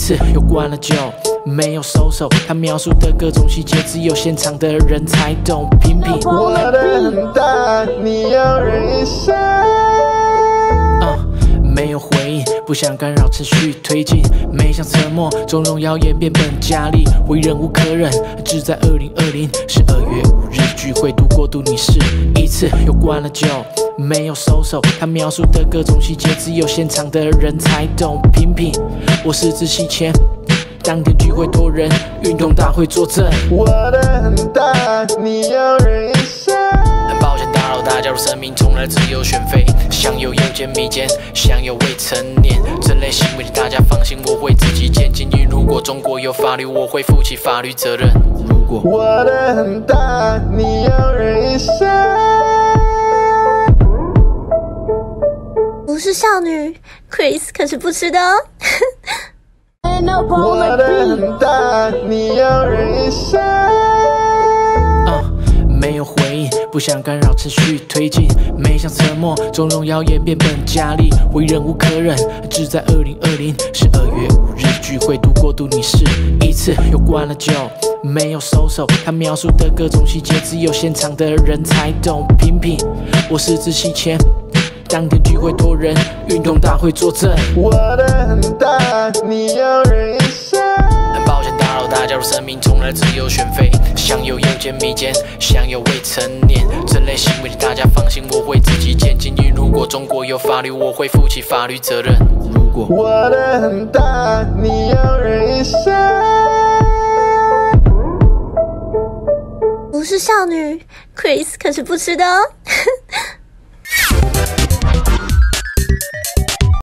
次又灌了酒，没有收手。他描述的各种细节，只有现场的人才懂。品品， 我的很大，你要忍一下。 没有回应，不想干扰程序推进，没想沉默，纵容谣言变本加厉，为忍无可忍。只在2020 12月5日聚会度过度，你是一次又灌了酒，没有收手。他描述的各种细节，只有现场的人才懂。品品，我是自洗钱，当天聚会多人，运动大会作证。 我的很大，你要忍一下。 很抱歉打扰大家，入生命从来自由选妃，享有邮件密件，享有未成年这类行为，大家放心，我会自己监禁。如果中国有法律，我会负起法律责任。如果我的很大，你要忍一下。 不是少女 ，Chris 可是不吃的哦。 我的很大，你要忍一下。 没有回应，不想干扰程序推进，没想沉默，纵容谣言变本加厉，为忍无可忍。只在2020 12月5日聚会度过度，你是一次又灌了酒，没有收手。他描述的各种细节，只有现场的人才懂。品品，我是自洗钱，当天聚会多人，运动大会作证。 我的很大，你要忍一下。 很抱歉打扰大家，入生命从来自由选妃，享有邮件密件，享有未成年这类行为，大家放心，我会自己监禁。如果中国有法律，我会负起法律责任。如果我的很大，你要忍一下。 不是少女 ，Chris 可是不吃的哦。